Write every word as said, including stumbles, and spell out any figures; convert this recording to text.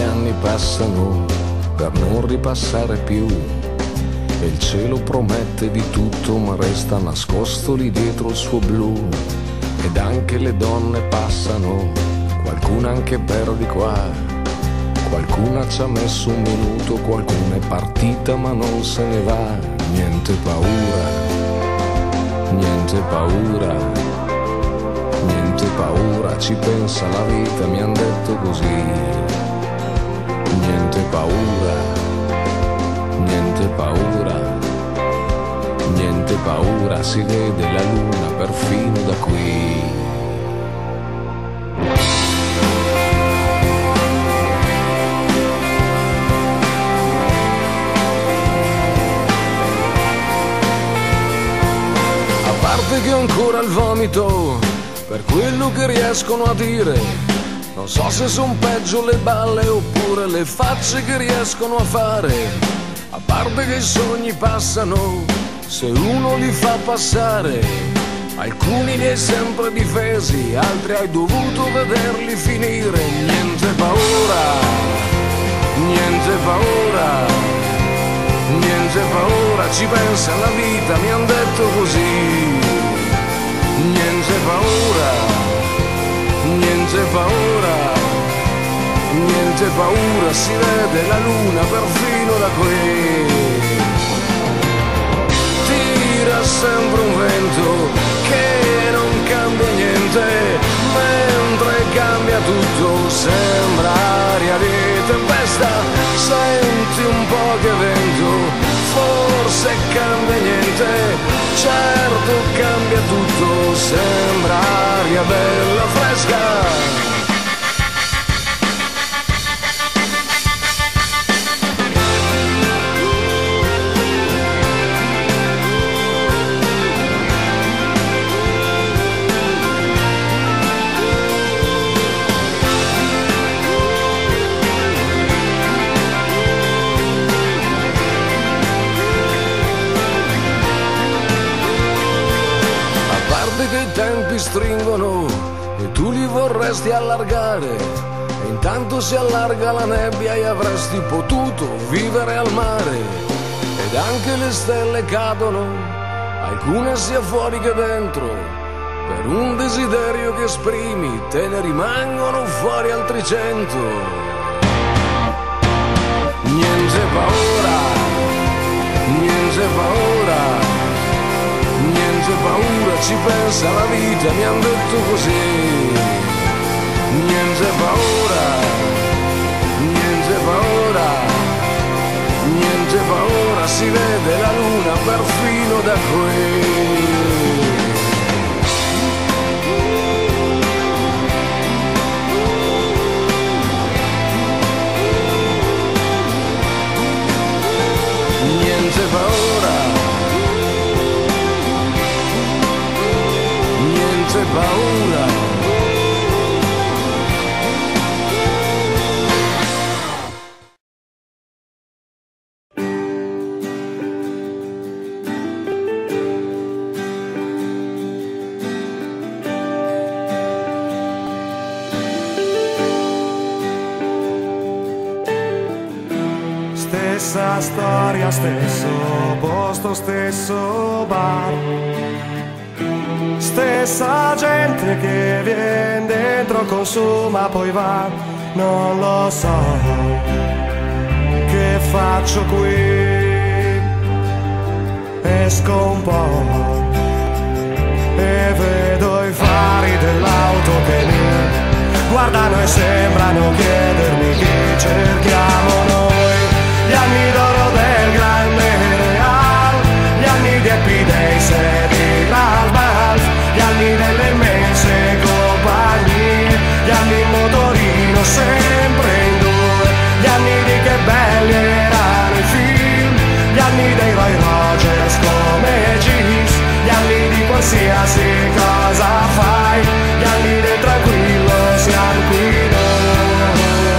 anni passano per non ripassare più, e il cielo promette di tutto ma resta nascosto lì dietro il suo blu. Ed anche le donne passano, qualcuna anche per di qua, qualcuna ci ha messo un minuto, qualcuna è partita ma non se ne va. Niente paura, niente paura, niente paura, ci pensa la vita, mi han detto così. Niente paura, niente paura, niente paura, si vede la luna perfino da qui. Che ho ancora il vomito per quello che riescono a dire. Non so se son peggio le balle oppure le facce che riescono a fare. A parte che i sogni passano se uno li fa passare. Alcuni li hai sempre difesi, altri hai dovuto vederli finire. Niente paura, niente paura, niente paura, ci pensa alla vita, mi han detto così. Niente paura, niente paura, niente paura, si vede la luna perfino da qui. Tira sempre un vento che non cambia niente, mentre cambia tutto sembra aria di tempesta. Senti un po' che vento, forse cambia niente, certo cambia tutto, sembra aria bella fresca. Stringono e tu li vorresti allargare, e intanto si allarga la nebbia e avresti potuto vivere al mare. Ed anche le stelle cadono, alcune sia fuori che dentro, per un desiderio che esprimi te ne rimangono fuori altri cento. Niente paura, niente paura, niente paura, ci pensa la vita, mi han detto così. Niente paura, niente paura, niente paura, si vede la luna perfino da qui. Niente paura, niente paura. Stessa storia, stesso posto, stesso bar, stessa gente che viene dentro, consuma, poi va. Non lo so che faccio qui, esco un po' e vedo i fari dell'auto che mi guardano e sembrano chiedermi chi cerchiamo.